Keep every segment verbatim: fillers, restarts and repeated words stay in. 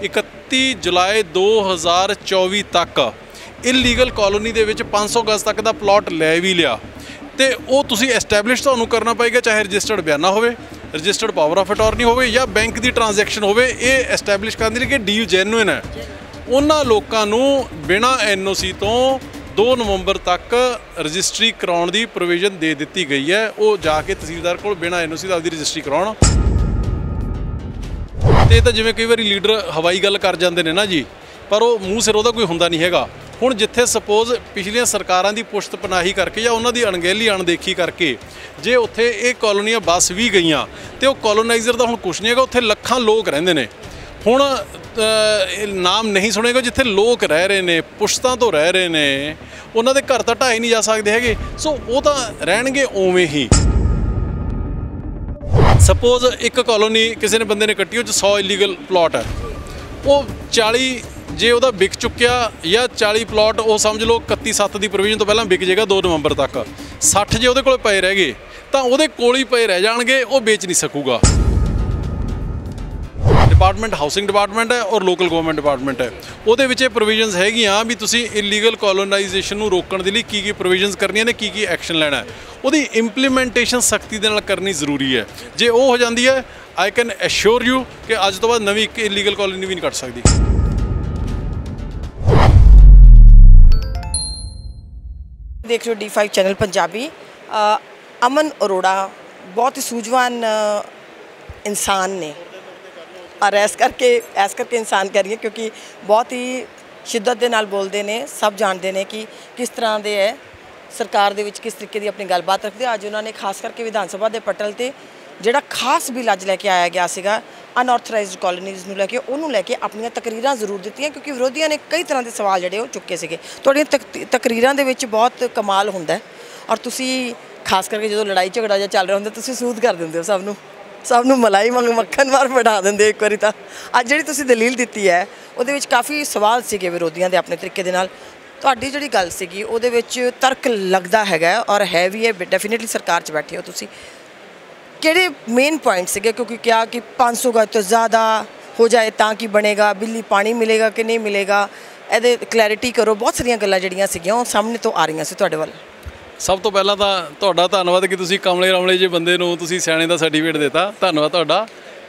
इकत्ती जुलाई दो हज़ार चौबी तक इलीगल कॉलोनी दे विच पाँच सौ गज तक का प्लॉट लै भी लिया तो वो तुसी एस्टैबलिश तुहानूं करना पेगा, चाहे रजिस्टर्ड बयाना होवे, रजिस्टर्ड पावर ऑफ अटॉर्नी होवे या बैंक की ट्रांजैक्शन होवे। ये एस्टैबलिश करने लई कि डील जैनुइन है। उन्हां लोकां नूं बिना एन ओ सी तो दो नवंबर तक रजिस्ट्री कराउण दी प्रोविजन दे दित्ती गई है। वो जाके तहसीलदार कोल बिना एन ओ सी दी रजिस्ट्री कराउण। तो तो जिवें कई बार लीडर हवाई गल कर जाते हैं ना जी, पर वो मूँह सिर उहदा कोई हुंदा नहीं हैगा। हुण जिथे सपोज पिछलियां सरकारां दी पुश्त पनाही करके या उन्हां दी अणगहली अणदेखी करके जे उत्थे ये कॉलोनियां बस भी गईयां तो कॉलोनाइजर का हुण कुछ नहीं हैगा। उत्थे लखां लोग रहिंदे ने। हुण नाम नहीं सुनेगा जिथे लोग रह रहे हैं, पुश्तां तो रह रहे हैं, उन्हां दे घर तां ढाए नहीं जा सकते हैगे। सो वो तां रहणगे उवें ही। सपोज एक कॉलोनी किसी ने बंदे ने कट्टी, वो सौ इलीगल प्लॉट है, वो चाली जे वह विक चुकिया या चाली प्लॉट वो समझ लो इकत्ती सत्त की प्रोविजन तो पहला विक जाएगा दो नवंबर तक। सठ जे वो को पे रह गए तो वो कोल ही पे रह जाएंगे, वो बेच नहीं सकूगा। डिपार्टमेंट हाउसिंग डिपार्टमेंट है और लोकल गवर्नमेंट डिपार्टमेंट है। वो प्रोविजनस हैगियां भी तुसी इलीगल कॉलोनाइजेशन नूं रोकण दे लई की की प्रोविजनस करनियां ने, की की एक्शन लेना है, उहदी इंप्लीमेंटेशन सख्ती दे नाल करनी जरूरी है। जे वो हो जाती है, आई कैन एश्योर यू कि अज तो बाद नवीं एक इलीगल कॉलोनी भी नहीं कट सकती। देख रहे हो D five channel Punjabi. Aman Arora बहुत ही सूझवान इंसान ने, और इस करके इस करके इंसान कह रही है क्योंकि बहुत ही शिद्दत के नाल बोलते हैं। सब जानते हैं कि किस तरह के है सरकार दे विच किस तरीके की अपनी गलबात रखते। अज उन्होंने खास करके विधान सभा के पटल से जोड़ा खास बिल अज लैके आया गया सीगा अनऑथराइज्ड कॉलोनीज़ नूं लैके उन्होंने लैके अपनी तकरीरां जरूर दित्तियां, क्योंकि विरोधियों ने कई तरह के सवाल जोड़े वो चुके थे। तुहाडीआं तक तकरीरां दे विच बहुत कमाल हुंदा है, और तुसी खास करके जो लड़ाई झगड़ा जो चल रहा होंदा तुसी सूद कर दिंदे हो सब नूं सब नूं मलाई वांग मक्खन मार बढ़ा देंगे एक बारी। तो अज जिहड़ी तुसीं दलील दित्ती है उहदे विच काफ़ी सवाल सीगे विरोधियों के अपने तरीके दे नाल। तुहाडी जिहड़ी गल सीगी उहदे विच तर्क लगदा हैगा और है भी है। डेफिनेटली सरकार च बैठे हो तुसीं, किहड़े मेन पॉइंट सीगे? क्योंकि क्या कि पाँच सौ गज तो ज़्यादा हो जाए तां कि बनेगा, बिजली पानी मिलेगा कि नहीं मिलेगा, इहदे क्लैरिटी करो। बहुत सारियां गल्लां जिहड़ियां सीगियां वो सामने तो आ रही सी तुहाडे वल। सब तो पहला तो तुहाडा धन्नवाद कि तुसीं कमले रमले जे बंदे नूं तुसीं सियाणे दा सर्टिफिकेट देता। धन्नवाद तुहाडा।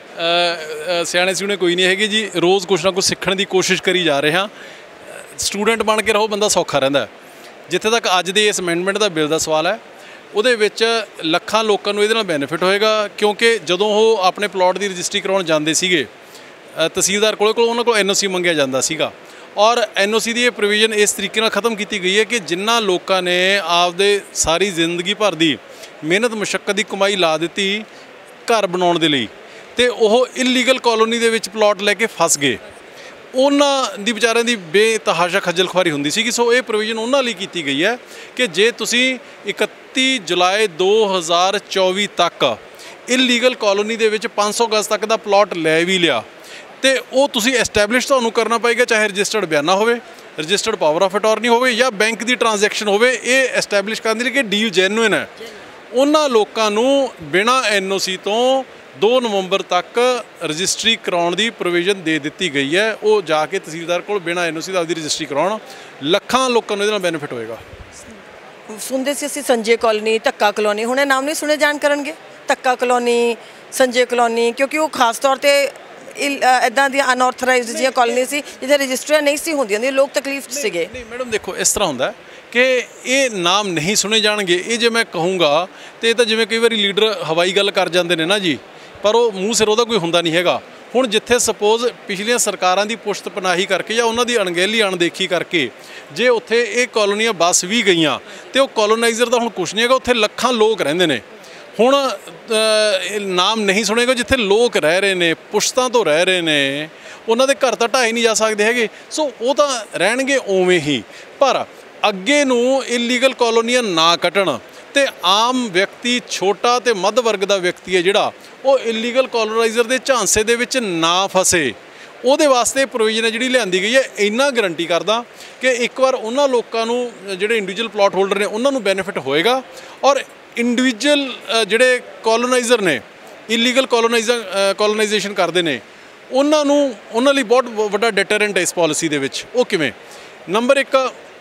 सियाणे सियाणे कोई नहीं हैगे जी, रोज़ कुछ ना कुछ सीखण दी कोशिश करी जा रहे हाँ। स्टूडेंट बन के रहो, बंदा सौखा रहिंदा है। जिथे तक अज दे इस अमेंडमेंट का बिल का सवाल है, ਉਹਦੇ ਵਿੱਚ ਲੱਖਾਂ ਲੋਕਾਂ ਨੂੰ ਇਹਦੇ ਨਾਲ ਬੈਨੀਫਿਟ ਹੋਏਗਾ। ਕਿਉਂਕਿ ਜਦੋਂ ਉਹ ਆਪਣੇ ਪਲਾਟ ਦੀ ਰਜਿਸਟਰੀ ਕਰਵਾਉਣ ਜਾਂਦੇ ਸੀਗੇ ਤਹਿਸੀਲਦਾਰ ਕੋਲ ਕੋਲ ਉਹਨਾਂ ਕੋਲ ਐਨ ਓ ਸੀ ਮੰਗਿਆ ਜਾਂਦਾ ਸੀਗਾ, ਔਰ ਐਨ ਓ ਸੀ ਦੀ ਇਹ ਪ੍ਰੋਵੀਜ਼ਨ ਇਸ ਤਰੀਕੇ ਨਾਲ ਖਤਮ ਕੀਤੀ ਗਈ ਹੈ ਕਿ ਜਿਨ੍ਹਾਂ ਲੋਕਾਂ ਨੇ ਆਪਦੇ ਸਾਰੀ ਜ਼ਿੰਦਗੀ ਭਰ ਦੀ ਮਿਹਨਤ ਮੁਸ਼ੱਕਤ ਦੀ ਕਮਾਈ ਲਾ ਦਿੱਤੀ ਘਰ ਬਣਾਉਣ ਦੇ ਲਈ, ਤੇ ਉਹ ਇਲੀਗਲ ਕਲੋਨੀ ਦੇ ਵਿੱਚ ਪਲਾਟ ਲੈ ਕੇ ਫਸ ਗਏ, ਉਹਨਾਂ ਦੀ ਵਿਚਾਰਿਆਂ ਦੀ ਬੇਤਹਾਸ਼ਾ ਖੱਜਲ ਖੁਆਰੀ ਹੁੰਦੀ ਸੀਗੀ। ਸੋ ਇਹ ਪ੍ਰੋਵੀਜ਼ਨ ਉਹਨਾਂ ਲਈ ਕੀਤੀ ਗਈ ਹੈ ਕਿ ਜੇ ਤੁਸੀਂ ਇਕੱਤੀ ਜੁਲਾਈ ਦੋ ਹਜ਼ਾਰ ਚੌਵੀ ਤੱਕ ਇਲੀਗਲ ਕਲੋਨੀ ਦੇ ਵਿੱਚ ਪੰਜ ਸੌ ਗਜ਼ ਤੱਕ ਦਾ ਪਲਾਟ ਲੈ ਵੀ ਲਿਆ तो वो तुसी एस्टैबलिश तुहानूं करना पेगा, चाहे रजिस्टर्ड बयाना होवे, रजिस्टर्ड पावर ऑफ अटॉर्नी होवे या बैंक की ट्रांजैक्शन होवे। ये एस्टैबलिश करने लई कि डील जैनुइन है। उन्हां लोकां नूं बिना एन ओ सी तो दो नवंबर तक रजिस्ट्री कराउण दी प्रोविजन दे दित्ती गई है। वो जाके तहसीलदार कोल बिना एन ओ सी दी रजिस्ट्री कराउण। लखां लोकां नूं इहदे नाल बेनीफिट होएगा। सुनते सी असीं संजय कॉलोनी, धक्का कॉलोनी, हुणे नाम नहीं सुने जाण करनगे धक्का कॉलोनी, संजय कॉलोनी, क्योंकि वो खास तौर पर इदां दी अनऑथराइज्ड जिहियां कॉलोनी सी जिथे रजिस्ट्रियां नहीं सी होंदियां, लोग तकलीफ च सीगे। नहीं मैडम देखो इस तरह होंदा कि ये नाम नहीं सुने जाणगे। ये जे मैं कहूँगा तो तो जिवें कई बार लीडर हवाई गल कर जाते हैं ना जी, पर वो मूँह सिर उहदा कोई हुंदा नहीं हैगा। हुण जिथे सपोज पिछलियां सरकारां दी पुश्त पनाही करके या उन्हां दी अणगहली अणदेखी करके जे उत्थे ये कॉलोनियां बस भी गईयां तो वो कॉलोनाइजर का हुण कुछ नहीं हैगा। उत्थे लखां लोग रहिंदे ने। हुण नाम नहीं सुनेगा जिथे लोग रह रहे हैं, पुश्तां तो रह रहे हैं, उन्हां दे घर तां ढाए नहीं जा सकते हैगे। सो वो तां रहणगे उवें ही। पर अगे नूं इलीगल कॉलोनियां ना कटण ते आम व्यक्ति छोटा ते मध वर्ग का व्यक्ति है जिहड़ा वो इलीगल कॉलोनाइजर के झांसे दे विच ना फसे, ਉਹਦੇ वास्ते प्रोविजन ਜਿਹੜੀ ਲਿਆਂਦੀ गई है। ਇੰਨਾ ਗਰੰਟੀ करदा कि एक बार उन्हां लोकां नूं ਜਿਹੜੇ इंडिविजुअल प्लॉट होल्डर ने उन्हां नूं बेनीफिट होएगा, और इंडिविजुअल ਜਿਹੜੇ कॉलोनाइजर ने इलीगल कॉलोनाइजर कॉलोनाइजेशन करते हैं ਉਹਨਾਂ ਨੂੰ ਉਹਨਾਂ ਲਈ ਬਹੁਤ ਵੱਡਾ ਡਿਟਰੈਂਟ ਹੈ ਇਸ ਪਾਲਿਸੀ ਦੇ ਵਿੱਚ। ਉਹ ਕਿਵੇਂ? ਨੰਬਰ ਇੱਕ,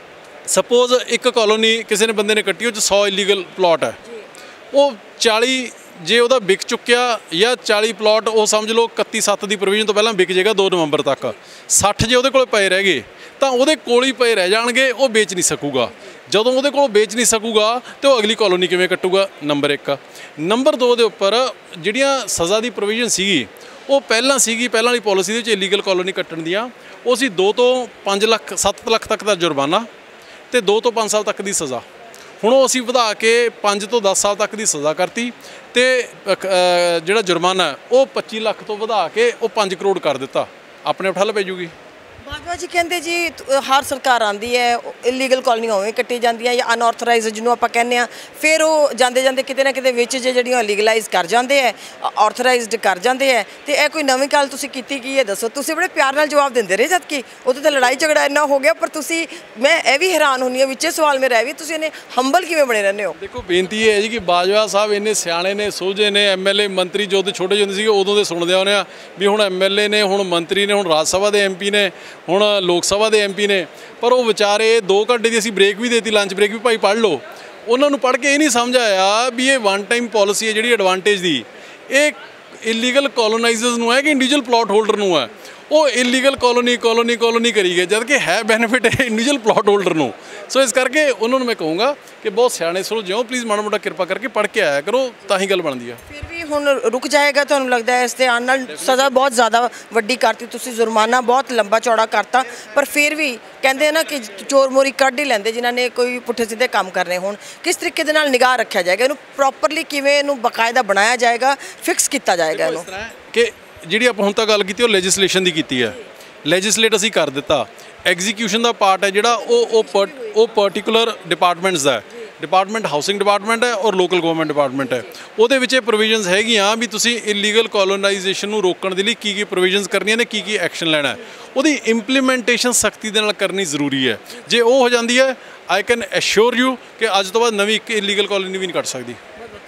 ਸਪੋਜ਼ ਇੱਕ ਕਲੋਨੀ ਕਿਸੇ ਨੇ ਬੰਦੇ ਨੇ ਕੱਟੀ, ਉਹ 'ਚ ਸੌ ਇਲੀਗਲ ਪਲਾਟ ਹੈ, ਉਹ ਚਾਲੀ ਜੇ ਉਹਦਾ ਵਿਕ ਚੁੱਕਿਆ ਜਾਂ ਚਾਲੀ ਪਲਾਟ ਉਹ ਸਮਝ ਲਓ ਇਕੱਤੀ ਸੱਤ ਦੀ ਪ੍ਰੋਵੀਜ਼ਨ ਤੋਂ ਪਹਿਲਾਂ ਵਿਕ ਜਾਏਗਾ ਦੋ ਨਵੰਬਰ ਤੱਕ, ਸੱਠ ਜੇ ਉਹਦੇ ਕੋਲ ਪਏ ਰਹਿ ਗਏ ਤਾਂ ਉਹਦੇ ਕੋਲ ਹੀ ਪਏ ਰਹਿ ਜਾਣਗੇ, ਉਹ ਵੇਚ ਨਹੀਂ ਸਕੂਗਾ। ਜਦੋਂ ਉਹਦੇ ਕੋਲ ਵੇਚ ਨਹੀਂ ਸਕੂਗਾ ਤਾਂ ਉਹ ਅਗਲੀ ਕਲੋਨੀ ਕਿਵੇਂ ਕੱਟੂਗਾ? ਨੰਬਰ ਇੱਕ। ਨੰਬਰ ਦੋ ਦੇ ਉੱਪਰ ਜਿਹੜੀਆਂ ਸਜ਼ਾ ਦੀ ਪ੍ਰੋਵੀਜ਼ਨ ਸੀਗੀ ਉਹ ਪਹਿਲਾਂ ਸੀਗੀ, ਪਹਿਲਾਂ ਵਾਲੀ ਪਾਲਿਸੀ ਦੇ ਵਿੱਚ ਇਲੀਗਲ ਕਲੋਨੀ ਕੱਟਣ ਦੀਆਂ ਉਹ ਸੀ ਦੋ ਤੋਂ ਪੰਜ ਲੱਖ ਸੱਤ ਲੱਖ ਤੱਕ ਦਾ ਜੁਰਮਾਨਾ ਅਤੇ ਦੋ ਤੋਂ ਪੰਜ ਸਾਲ ਤੱਕ ਦੀ ਸਜ਼ਾ। ਹੁਣ ਉਹ ਅਸੀਂ ਵਧਾ ਕੇ ਪੰਜ ਤੋਂ ਦਸ ਸਾਲ ਤੱਕ ਦੀ ਸਜ਼ਾ ਕਰਤੀ ਅਤੇ ਜਿਹੜਾ ਜੁਰਮਾਨਾ ਉਹ ਪੱਚੀ ਲੱਖ ਤੋਂ ਵਧਾ ਕੇ ਉਹ ਪੰਜ ਕਰੋੜ ਕਰ ਦਿੱਤਾ। ਆਪਣੇ ਆਪ ਠੱਲ ਪੈ ਜੂਗੀ। ਬਾਜਵਾ ਜੀ ਕਹਿੰਦੇ ਜੀ ਹਰ ਸਰਕਾਰ ਆਉਂਦੀ ਹੈ, ਇਲੀਗਲ ਕਾਲੋਨੀਆਂ ਉਵੇਂ ਕੱਟੀ ਜਾਂਦੀਆਂ ਜਾਂ ਅਨਆਥੋਰਾਈਜ਼ ਜਿਹਨੂੰ ਆਪਾਂ ਕਹਿੰਦੇ ਹਾਂ, ਫਿਰ ਉਹ ਜਾਂਦੇ ਜਾਂਦੇ ਕਿਤੇ ਨਾ ਕਿਤੇ ਵਿੱਚ ਜੇ ਜਿਹੜੀਆਂ ਲੀਗਲਾਈਜ਼ ਕਰ ਜਾਂਦੇ ਹੈ, ਆਥੋਰਾਈਜ਼ਡ ਕਰ ਜਾਂਦੇ ਹੈ। ਅਤੇ ਇਹ ਕੋਈ ਨਵੀਂ ਗੱਲ ਤੁਸੀਂ ਕੀਤੀ ਕੀ ਹੈ ਦੱਸੋ? ਤੁਸੀਂ ਬੜੇ ਪਿਆਰ ਨਾਲ ਜਵਾਬ ਦਿੰਦੇ ਰਹੇ, ਜਦ ਕਿ ਉਹਦੇ ਤਾਂ ਲੜਾਈ ਝਗੜਾ ਇੰਨਾ ਹੋ ਗਿਆ, ਪਰ ਤੁਸੀਂ ਮੈਂ ਇਹ ਵੀ ਹੈਰਾਨ ਹੁੰਦੀ ਹਾਂ ਵਿੱਚੇ ਸਵਾਲ ਮੇਰਾ ਇਹ ਵੀ, ਤੁਸੀਂ ਇਹਨੇ ਹੰਬਲ ਕਿਵੇਂ ਬਣੇ ਰਹਿੰਦੇ ਹੋ? ਦੇਖੋ ਬੇਨਤੀ ਇਹ ਹੈ ਜੀ ਕਿ ਬਾਜਵਾ ਸਾਹਿਬ ਇੰਨੇ ਸਿਆਣੇ ਨੇ, ਸੋਝੇ ਨੇ, ਐਮ ਐਲ ਏ ਮੰਤਰੀ ਜੋ ਛੋਟੇ ਜਿਹੇ ਹੁੰਦੇ ਸੀਗੇ ਉਦੋਂ ਦੇ ਸੁਣਦੇ ਆਉਂਦੇ ਆ ਵੀ ਹੁਣ ਐਮ ਐਲ ਏ ਨੇ, ਹੁਣ ਮੰਤਰੀ ਨੇ, ਹੁਣ ਰਾਜ ਸਭਾ ਦੇ ਐਮ ਪੀ ਨੇ, ਹੁਣ ਲੋਕ ਸਭਾ ਦੇ ਐਮ ਪੀ ਨੇ, ਪਰ ਉਹ ਵਿਚਾਰੇ ਦੋ ਘੰਟੇ ਦੀ ਅਸੀਂ ਬ੍ਰੇਕ ਵੀ ਦੇਤੀ, ਲੰਚ ਬ੍ਰੇਕ ਵੀ ਭਾਈ ਪੜ੍ਹ ਲਓ। ਉਹਨਾਂ ਨੂੰ ਪੜ੍ਹ ਕੇ ਇਹ ਨਹੀਂ ਸਮਝ ਆਇਆ ਵੀ ਇਹ ਵਨ ਟਾਈਮ ਪਾਲਿਸੀ ਹੈ ਜਿਹੜੀ ਐਡਵਾਂਟੇਜ ਦੀ, ਇਹ ਇਲੀਗਲ ਕੋਲੋਨਾਈਜ਼ਰਸ ਨੂੰ ਹੈ ਕਿ ਇੰਡੀਵਿਜੂਅਲ ਪਲਾਟ ਹੋਲਡਰ ਨੂੰ ਹੈ। ਉਹ ਇਲੀਗਲ ਕਲੋਨੀ ਕਲੋਨੀ ਕਲੋਨੀ ਕਰੀ ਗਏ, ਜਦ ਕਿ ਹੈ ਬੈਨੀਫਿਟ ਹੈ ਇੰਡੀਵਿਜੂਅਲ ਪਲਾਟ ਹੋਲਡਰ ਨੂੰ। ਸੋ ਇਸ ਕਰਕੇ ਉਹਨਾਂ ਨੂੰ ਮੈਂ ਕਹੂੰਗਾ ਕਿ ਬਹੁਤ ਸਿਆਣੇ ਸੁਲਝੋ, ਪਲੀਜ਼ ਮਾੜਾ ਮੋਟਾ ਕਿਰਪਾ ਕਰਕੇ ਪੜ੍ਹ ਕੇ ਆਇਆ ਕਰੋ, ਤਾਂ ਹੀ ਗੱਲ ਬਣਦੀ ਆ। ਫਿਰ ਵੀ ਹੁਣ ਰੁਕ ਜਾਏਗਾ ਤੁਹਾਨੂੰ ਲੱਗਦਾ ਹੈ? ਇਸ ਦੇ ਆਉਣ ਨਾਲ ਸਜ਼ਾ ਬਹੁਤ ਜ਼ਿਆਦਾ ਵੱਡੀ ਕਰਤੀ ਤੁਸੀਂ, ਜੁਰਮਾਨਾ ਬਹੁਤ ਲੰਬਾ ਚੌੜਾ ਕਰਤਾ, ਪਰ ਫਿਰ ਵੀ ਕਹਿੰਦੇ ਨਾ ਕਿ ਚੋਰ ਮੋਰੀ ਕੱਢ ਹੀ ਲੈਂਦੇ ਜਿਨ੍ਹਾਂ ਨੇ ਕੋਈ ਪੁੱਠੇ ਸਿੱਧੇ ਕੰਮ ਕਰਨੇ ਹੋਣ। ਕਿਸ ਤਰੀਕੇ ਦੇ ਨਾਲ ਨਿਗਾਹ ਰੱਖਿਆ ਜਾਏਗਾ ਇਹਨੂੰ, ਪ੍ਰੋਪਰਲੀ ਕਿਵੇਂ ਇਹਨੂੰ ਬਾਕਾਇਦਾ ਬਣਾਇਆ ਜਾਏਗਾ, ਫਿਕਸ ਕੀਤਾ ਜਾਏਗਾ ਇਹਨੂੰ? ਕਿ ਜਿਹੜੀ ਆਪਾਂ ਹੁਣ ਤੱਕ ਗੱਲ ਕੀਤੀ ਉਹ ਲੈਜਿਸਲੇਸ਼ਨ ਦੀ ਕੀਤੀ ਹੈ, ਲੈਜਿਸਲੇਟ ਅਸੀਂ ਕਰ ਦਿੱਤਾ। ਐਗਜ਼ੀਕਿਊਸ਼ਨ ਦਾ ਪਾਰਟ ਹੈ ਜਿਹੜਾ ਉਹ ਉਹ ਉਹ ਪਰਟੀਕੂਲਰ ਡਿਪਾਰਟਮੈਂਟਸ ਦਾ, ਡਿਪਾਰਟਮੈਂਟ ਹਾਊਸਿੰਗ ਡਿਪਾਰਟਮੈਂਟ ਹੈ ਔਰ ਲੋਕਲ ਗਵਰਨਮੈਂਟ ਡਿਪਾਰਟਮੈਂਟ ਹੈ। ਉਹਦੇ ਵਿੱਚ ਇਹ ਪ੍ਰੋਵੀਜ਼ਨਸ ਹੈਗੀਆਂ ਵੀ ਤੁਸੀਂ ਇਲੀਗਲ ਕੋਲੋਨਾਈਜੇਸ਼ਨ ਨੂੰ ਰੋਕਣ ਦੇ ਲਈ ਕੀ ਕੀ ਪ੍ਰੋਵੀਜ਼ਨਸ ਕਰਨੀਆਂ ਨੇ, ਕੀ ਕੀ ਐਕਸ਼ਨ ਲੈਣਾ ਹੈ, ਉਹਦੀ ਇੰਪਲੀਮੈਂਟੇਸ਼ਨ ਸਖਤੀ ਦੇ ਨਾਲ ਕਰਨੀ ਜ਼ਰੂਰੀ ਹੈ। ਜੇ ਉਹ ਹੋ ਜਾਂਦੀ ਹੈ, ਆਈ ਕੈਨ ਐਸ਼ੋਰ ਯੂ ਕਿ ਅੱਜ ਤੋਂ ਬਾਅਦ ਨਵੀਂ ਇੱਕ ਇਲੀਗਲ ਕਾਲੋਨੀ ਵੀ ਨਹੀਂ ਕੱਟ ਸਕਦੀ।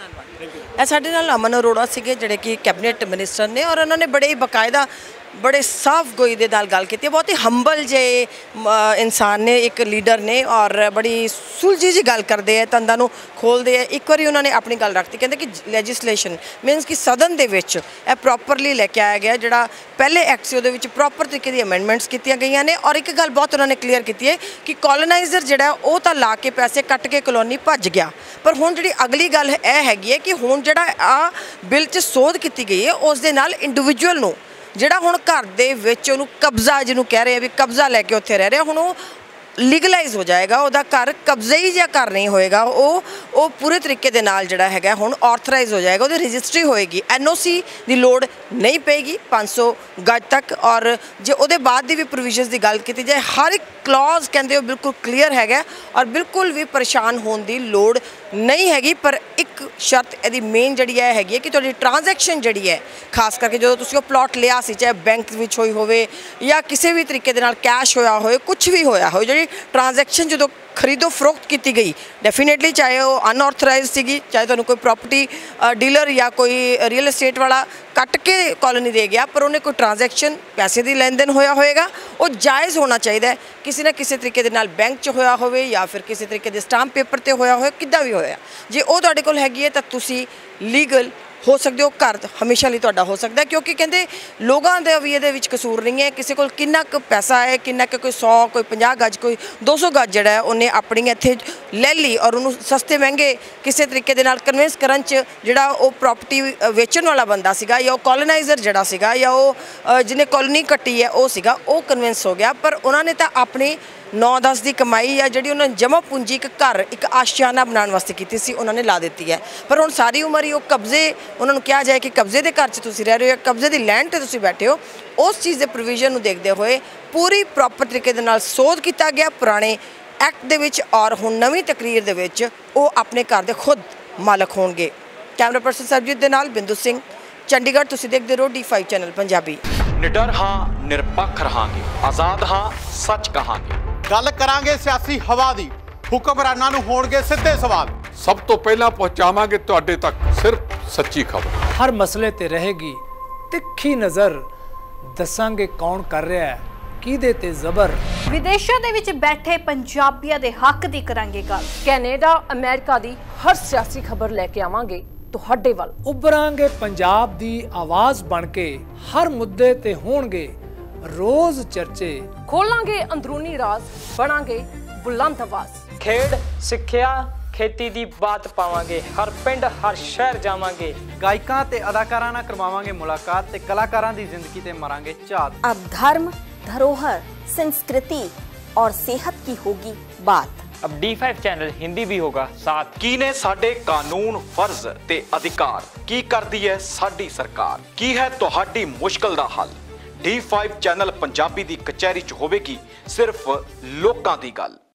ਇਹ ਸਾਡੇ ਨਾਲ ਅਮਨ ਅਰੋੜਾ ਸੀਗੇ ਜਿਹੜੇ ਕਿ ਕੈਬਨਿਟ ਮਿਨਿਸਟਰ ਨੇ, ਔਰ ਉਹਨਾਂ ਨੇ ਬੜੇ ਹੀ ਬਾਕਾਇਦਾ ਬੜੇ ਸਾਫ਼ ਗੋਈ ਦੇ ਨਾਲ ਗੱਲ ਕੀਤੀ। ਬਹੁਤ ਹੀ ਹੰਬਲ ਜੇ ਇਨਸਾਨ ਨੇ, ਇੱਕ ਲੀਡਰ ਨੇ, ਔਰ ਬੜੀ ਸੁਲਝੀ ਜੀ ਗੱਲ ਕਰਦੇ ਆ, ਤੰਦਾਂ ਨੂੰ ਖੋਲ੍ਹਦੇ ਆ। ਇੱਕ ਵਾਰੀ ਉਹਨਾਂ ਨੇ ਆਪਣੀ ਗੱਲ ਰੱਖਤੀ, ਕਹਿੰਦੇ ਕਿ ਲੈਜਿਸਲੇਸ਼ਨ ਮੀਨਸ ਕਿ ਸਦਨ ਦੇ ਵਿੱਚ ਇਹ ਪ੍ਰੋਪਰਲੀ ਲੈ ਕੇ ਆਇਆ ਗਿਆ, ਜਿਹੜਾ ਪਹਿਲੇ ਐਕਟ ਸੀ ਉਹਦੇ ਵਿੱਚ ਪ੍ਰੋਪਰ ਤਰੀਕੇ ਦੀ ਅਮੈਂਡਮੈਂਟਸ ਕੀਤੀਆਂ ਗਈਆਂ ਨੇ। ਔਰ ਇੱਕ ਗੱਲ ਬਹੁਤ ਉਹਨਾਂ ਨੇ ਕਲੀਅਰ ਕੀਤੀ ਹੈ ਕਿ ਕੋਲੋਨਾਈਜ਼ਰ ਜਿਹੜਾ ਉਹ ਤਾਂ ਲਾ ਕੇ ਪੈਸੇ ਕੱਟ ਕੇ ਕਲੋਨੀ ਭੱਜ ਗਿਆ, ਪਰ ਹੁਣ ਜਿਹੜੀ ਅਗਲੀ ਗੱਲ ਇਹ ਹੈਗੀ ਹੈ ਕਿ ਹੁਣ ਜਿਹੜਾ ਆ ਬਿੱਲ 'ਚ ਸੋਧ ਕੀਤੀ ਗਈ ਹੈ ਉਸ ਦੇ ਨਾਲ ਇੰਡੀਵਿਜੂਅਲ ਨੂੰ ਜਿਹੜਾ ਹੁਣ ਘਰ ਦੇ ਵਿੱਚ ਉਹਨੂੰ ਕਬਜ਼ਾ ਜਿਹਨੂੰ ਕਹਿ ਰਹੇ ਆ ਵੀ ਕਬਜ਼ਾ ਲੈ ਕੇ ਉੱਥੇ ਰਹਿ ਰਿਹਾ, ਹੁਣ ਉਹ ਲੀਗਲਾਈਜ਼ ਹੋ ਜਾਏਗਾ, ਉਹਦਾ ਘਰ ਕਬਜ਼ੇ ਹੀ ਜਿਹਾ ਘਰ ਨਹੀਂ ਹੋਏਗਾ, ਉਹ ਉਹ ਪੂਰੇ ਤਰੀਕੇ ਦੇ ਨਾਲ ਜਿਹੜਾ ਹੈਗਾ ਹੁਣ ਆਥੋਰਾਈਜ਼ ਹੋ ਜਾਏਗਾ, ਉਹਦੀ ਰਜਿਸਟਰੀ ਹੋਏਗੀ, ਐਨ ਓ ਸੀ ਦੀ ਲੋੜ ਨਹੀਂ ਪਏਗੀ ਪੰਜ ਸੌ ਗਜ ਤੱਕ। ਔਰ ਜੇ ਉਹਦੇ ਬਾਅਦ ਦੀ ਵੀ ਪ੍ਰੋਵੀਜ਼ਨਸ ਦੀ ਗੱਲ ਕੀਤੀ ਜਾਏ, ਹਰ ਇੱਕ ਕਲੌਜ਼ ਕਹਿੰਦੇ ਉਹ ਬਿਲਕੁਲ ਕਲੀਅਰ ਹੈਗਾ ਔਰ ਬਿਲਕੁਲ ਵੀ ਪਰੇਸ਼ਾਨ ਹੋਣ ਦੀ ਲੋੜ ਨਹੀਂ ਹੈਗੀ। ਪਰ ਇੱਕ ਸ਼ਰਤ ਇਹਦੀ ਮੇਨ ਜਿਹੜੀ ਹੈ ਹੈਗੀ ਹੈ ਕਿ ਤੁਹਾਡੀ ਟ੍ਰਾਂਜੈਕਸ਼ਨ ਜਿਹੜੀ ਹੈ, ਖਾਸ ਕਰਕੇ ਜਦੋਂ ਤੁਸੀਂ ਉਹ ਪਲਾਟ ਲਿਆ ਸੀ, ਚਾਹੇ ਬੈਂਕ ਵਿੱਚ ਹੋਈ ਹੋਵੇ ਜਾਂ ਕਿਸੇ ਵੀ ਤਰੀਕੇ ਦੇ ਨਾਲ ਕੈਸ਼ ਹੋਇਆ ਹੋਵੇ, ਕੁਛ ਵੀ ਹੋਇਆ ਹੋਵੇ, ਜਿਹੜੀ ਟ੍ਰਾਂਜੈਕਸ਼ਨ ਜਦੋਂ ਖਰੀਦੋ ਫਰੋਖਤ ਕੀਤੀ ਗਈ, ਡੈਫੀਨੇਟਲੀ ਚਾਹੇ ਉਹ ਅਨਆਥੋਰਾਈਜ਼ਡ ਸੀਗੀ, ਚਾਹੇ ਤੁਹਾਨੂੰ ਕੋਈ ਪ੍ਰੋਪਰਟੀ ਡੀਲਰ ਜਾਂ ਕੋਈ ਰੀਅਲ ਏਸਟੇਟ ਵਾਲਾ ਕੱਟ ਕੇ ਕਾਲੋਨੀ ਦੇ ਗਿਆ, ਪਰ ਉਹਨੇ ਕੋਈ ਟ੍ਰਾਂਜੈਕਸ਼ਨ ਪੈਸੇ ਦੀ ਲੈਣ ਦੇਣ ਹੋਇਆ ਹੋਏਗਾ, ਉਹ ਜਾਇਜ਼ ਹੋਣਾ ਚਾਹੀਦਾ ਹੈ। ਕਿਸੇ ਨਾ ਕਿਸੇ ਤਰੀਕੇ ਦੇ ਨਾਲ ਬੈਂਕ 'ਚ ਹੋਇਆ ਹੋਵੇ ਜਾਂ ਫਿਰ ਕਿਸੇ ਤਰੀਕੇ ਦੇ ਸਟਾਂਪ ਪੇਪਰ 'ਤੇ ਹੋਇਆ ਹੋਵੇ, ਕਿੱਦਾਂ ਵੀ ਹੋਇਆ, ਜੇ ਉਹ ਤੁਹਾਡੇ ਕੋਲ ਹੈਗੀ ਹੈ ਤਾਂ ਤੁਸੀਂ ਲੀਗਲ ਹੋ ਸਕਦੇ ਹੋ, ਘਰ ਹਮੇਸ਼ਾ ਲਈ ਤੁਹਾਡਾ ਹੋ ਸਕਦਾ, ਕਿਉਂਕਿ ਕਹਿੰਦੇ ਲੋਕਾਂ ਦਾ ਵੀ ਇਹਦੇ ਵਿੱਚ ਕਸੂਰ ਨਹੀਂ ਹੈ। ਕਿਸੇ ਕੋਲ ਕਿੰਨਾ ਕੁ ਪੈਸਾ ਹੈ, ਕਿੰਨਾ ਕੁ ਕੋਈ ਸੌ ਕੋਈ ਪੰਜਾਹ ਗਜ ਕੋਈ ਦੋ ਸੌ ਗਜ ਜਿਹੜਾ ਹੈ ਉਹਨੇ ਆਪਣੀ ਇੱਥੇ ਲੈ ਲਈ ਔਰ ਉਹਨੂੰ ਸਸਤੇ ਮਹਿੰਗੇ ਕਿਸੇ ਤਰੀਕੇ ਦੇ ਨਾਲ ਕਨਵਿੰਸ ਕਰਨ 'ਚ ਜਿਹੜਾ ਉਹ ਪ੍ਰੋਪਰਟੀ ਵੇਚਣ ਵਾਲਾ ਬੰਦਾ ਸੀਗਾ ਜਾਂ ਉਹ ਕੋਲੋਨਾਈਜ਼ਰ ਜਿਹੜਾ ਸੀਗਾ ਜਾਂ ਉਹ ਜਿਹਨੇ ਕਲੋਨੀ ਕੱਟੀ ਹੈ ਉਹ ਸੀਗਾ, ਉਹ ਕਨਵਿੰਸ ਹੋ ਗਿਆ। ਪਰ ਉਹਨਾਂ ਨੇ ਤਾਂ ਆਪਣੀ ਨੌ ਦਸ ਦੀ ਕਮਾਈ ਜਾਂ ਜਿਹੜੀ ਉਹਨਾਂ ਨੇ ਜਮ੍ਹਾਂ ਪੂੰਜੀ ਇੱਕ ਘਰ ਇੱਕ ਆਸ਼ਿਆਨਾ ਬਣਾਉਣ ਵਾਸਤੇ ਕੀਤੀ ਸੀ, ਉਹਨਾਂ ਨੇ ਲਾ ਦਿੱਤੀ ਹੈ। ਪਰ ਹੁਣ ਸਾਰੀ ਉਮਰ ਹੀ ਉਹ ਕਬਜ਼ੇ, ਉਹਨਾਂ ਨੂੰ ਕਿਹਾ ਜਾਏ ਕਿ ਕਬਜ਼ੇ ਦੇ ਘਰ 'ਚ ਤੁਸੀਂ ਰਹਿ ਰਹੇ ਹੋ, ਕਬਜ਼ੇ ਦੀ ਲੈਂਡ 'ਤੇ ਤੁਸੀਂ ਬੈਠੇ ਹੋ, ਉਸ ਚੀਜ਼ ਦੇ ਪ੍ਰੋਵੀਜ਼ਨ ਨੂੰ ਦੇਖਦੇ ਹੋਏ ਪੂਰੀ ਪ੍ਰੋਪਰ ਤਰੀਕੇ ਦੇ ਨਾਲ ਸੋਧ ਕੀਤਾ ਗਿਆ ਪੁਰਾਣੇ ਐਕਟ ਦੇ ਵਿੱਚ, ਔਰ ਹੁਣ ਨਵੀਂ ਤਕਰੀਰ ਦੇ ਵਿੱਚ ਉਹ ਆਪਣੇ ਘਰ ਦੇ ਖੁਦ ਮਾਲਕ ਹੋਣਗੇ। ਕੈਮਰਾ ਪਰਸਨ ਸਰਬਜੀਤ ਦੇ ਨਾਲ ਬਿੰਦੂ ਸਿੰਘ, ਚੰਡੀਗੜ੍ਹ। ਤੁਸੀਂ ਦੇਖਦੇ ਰਹੋ ਡੀ ਫਾਈਵ ਚੈਨਲ ਪੰਜਾਬੀ। ਨਿਡਰ ਹਾਂ, ਨਿਰਪੱਖ ਰਹਾਂਗੇ, ਆਜ਼ਾਦ ਹਾਂ, ਸੱਚ ਕਹਾਂਗੇ। ਗੱਲ ਕਰਾਂਗੇ ਸਿਆਸੀ ਹਵਾ ਦੀ, ਹੁਕਮਰਾਨਾਂ ਨੂੰ ਹੋਣਗੇ ਸਿੱਧੇ ਸਵਾਲ। ਸਭ ਤੋਂ ਪਹਿਲਾਂ ਪਹੁੰਚਾਵਾਂਗੇ ਤੁਹਾਡੇ ਤੱਕ ਸਿਰਫ ਸੱਚੀ ਖਬਰ। ਹਰ ਮਸਲੇ ਤੇ ਰਹੇਗੀ ਤਿੱਖੀ ਨਜ਼ਰ, ਦੱਸਾਂਗੇ ਕੌਣ ਕਰ ਰਿਹਾ ਹੈ ਕਿਹਦੇ ਤੇ ਜ਼ਬਰ। ਵਿਦੇਸ਼ਾਂ ਦੇ ਵਿੱਚ ਬੈਠੇ ਪੰਜਾਬੀਆਂ ਦੇ ਹੱਕ ਦੀ ਕਰਾਂਗੇ ਗੱਲ। ਕੈਨੇਡਾ ਅਮਰੀਕਾ ਦੀ ਹਰ ਸਿਆਸੀ ਖਬਰ ਲੈ ਕੇ ਆਵਾਂਗੇ ਤੁਹਾਡੇ ਵੱਲ। ਉਭਰਾਂਗੇ ਪੰਜਾਬ ਦੀ ਆਵਾਜ਼ ਬਣ ਕੇ, ਹਰ ਮੁੱਦੇ ਤੇ ਹੋਣਗੇ ਰੋਜ਼ ਚਰਚੇ। ਖੋਲਾਂਗੇ ਅੰਦਰੂਨੀ ਰਾਜ਼, ਬਣਾਂਗੇ ਬੁਲੰਦ ਆਵਾਜ਼। ਖੇਡ ਸਿੱਖਿਆ ਖੇਤੀ ਦੀ ਬਾਤ ਪਾਵਾਂਗੇ, ਹਰ ਪਿੰਡ ਹਰ ਸ਼ਹਿਰ ਜਾਵਾਂਗੇ। ਗਾਇਕਾਂ ਤੇ ਅਦਾਕਾਰਾਂ ਨਾਲ ਕਰਵਾਵਾਂਗੇ ਮੁਲਾਕਾਤ ਤੇ ਕਲਾਕਾਰਾਂ ਦੀ ਜ਼ਿੰਦਗੀ ਤੇ ਮਾਰਾਂਗੇ ਝਾਤ। अब धर्म, धरोहर, संस्कृति और सेहत की होगी बात। अब डी फाइव चैनल हिंदी भी होगा साथ। ਕੀ ਨੇ ਸਾਡੇ ਕਾਨੂੰਨ, ਫਰਜ਼ ਤੇ ਅਧਿਕਾਰ? ਕੀ ਕਰਦੀ ਹੈ ਸਾਡੀ ਸਰਕਾਰ? ਕੀ ਹੈ ਤੁਹਾਡੀ ਮੁਸ਼ਕਲ ਦਾ ਹੱਲ? ਡੀ ਫਾਈਵ ਚੈਨਲ ਪੰਜਾਬੀ ਦੀ ਕਚਹਿਰੀ 'ਚ ਹੋਵੇਗੀ ਸਿਰਫ ਲੋਕਾਂ ਦੀ ਗੱਲ।